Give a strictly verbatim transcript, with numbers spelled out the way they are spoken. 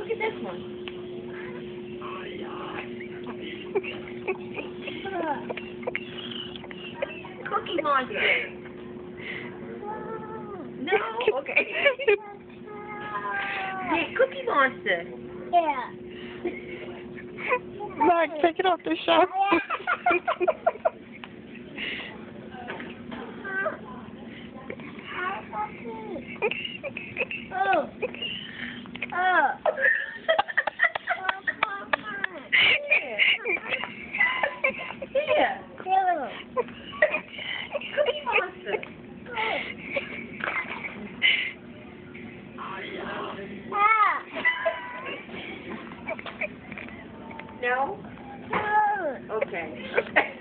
look at this one. Cookie Monster. No? Okay. Hey, Cookie Monster. Yeah. Mac, take it off the shelf. Oh. Oh. Here. Hello. Cookie Monster. Ah. No? Oh. Okay. Okay.